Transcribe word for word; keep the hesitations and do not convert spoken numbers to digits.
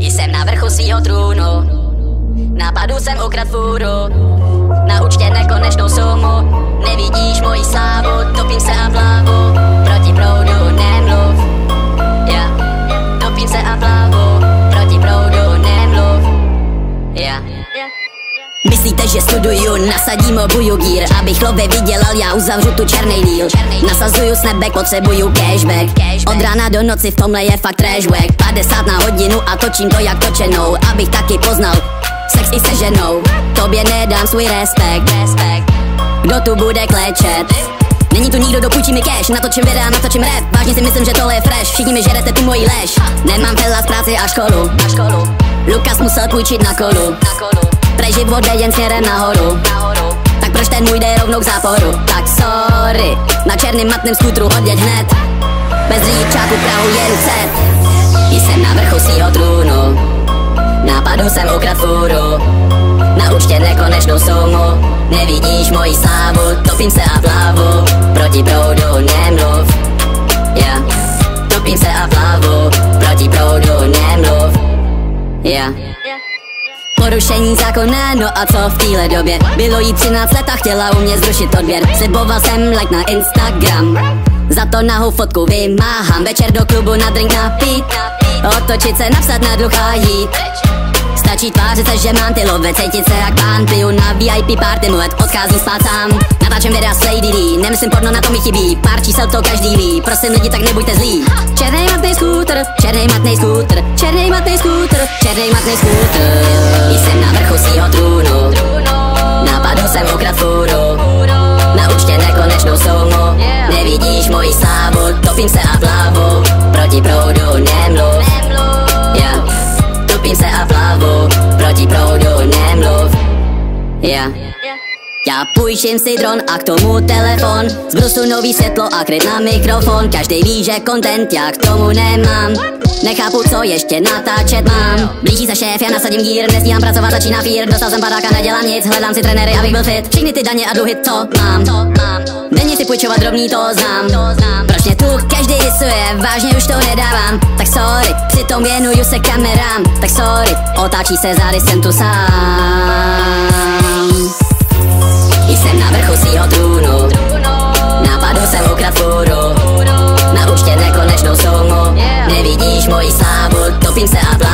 Jsem na vrchu svýho trůnu, napadu jsem ukrad fůru, na účtě nekonečnou sumu, nevidíš moji slávu, topím se a plavu, proti proudu nemluv, yeah. Topím se a plavu, proti proudu nemluv, yeah. Myslíte, že studuju, nasadím obuju gír, abych lově vydělal, já uzavřu tu černý díl. Nasazuju snapback, potřebuju cashback, od rána do noci v tomhle je fakt trashback. Padesát na hodinu a točím to jak točenou, abych taky poznal sex i se ženou. Tobě nedám svůj respekt, kdo tu bude klečet? Není tu nikdo, dopůjčí mi cash, natočím videa, natočím rap. Vážně si myslím, že tohle je fresh, všichni mi žerete tu moji lež. Nemám z práci a školu, Lukas musel půjčit na kolu, prej život jde jen směrem nahoru, tak proč ten můj jde rovnou k záporu? Tak sorry, na černým matném skútru odjeď hned, bez řidičáku Prahu jen set. Jsem na vrchu svýho trůnu, napadu jsem ukrad fůru, na účtě nekonečnou sumu, nevidíš moji slávu, topím se a plavu, proti proudu nemluv, yeah. Topím se a plavu, proti proudu nemluv, yeah. Porušení zákona, no a co v téhle době? Bylo jí třináct let a chtěla u mě zrušit odběr. Sliboval jsem like na Instagram, za to nahou fotku vymáhám. Večer do klubu na drink napít, otočit se, napsat na dluh a jít. Stačí tvářit se, že mám ty love, cítit se jak pán. Piju na V I P party, mulet odcházím spát sám. Natáčím videa s Lady D, nemyslím porno, na to mi chybí. Pár čísel to každý ví, prosím lidi, tak nebuďte zlí. Černej matnej skútr, černej matnej skútr, černej matnej skútr, černej matnej skútr. Jsem na vrchu svýho trůnu, napadu jsem ukrad fůru, na účtě nekonečnou sumu, nevidíš moji slávu, topím se a plavu, proti proudu nemluv, yeah. Topím se a plavu, proti proudu nemluv, yeah. Já půjčím si dron a k tomu telefon, z brusu nový světlo a kryt na mikrofon. Každý ví, že content já k tomu nemám, nechápu, co ještě natáčet mám. Blíží se šéf, já nasadím gír, nestíhám pracovat, začíná fír. Dostal jsem padáka, nedělám nic, hledám si trenéry, abych byl fit. Všechny ty daně a dluhy, co mám, denně si půjčovat drobný, to znám. Proč mě tu každý disuje, vážně už to nedávám. Tak sorry, přitom věnuju se kamerám. Tak sorry, otáčí se zády, jsem tu sám. Jsem na vrchu svýho trůnu, napadu jsem ukrad fůru, na účtě nekonečnou sumu, nevidíš moji slávu, topím se a plavu.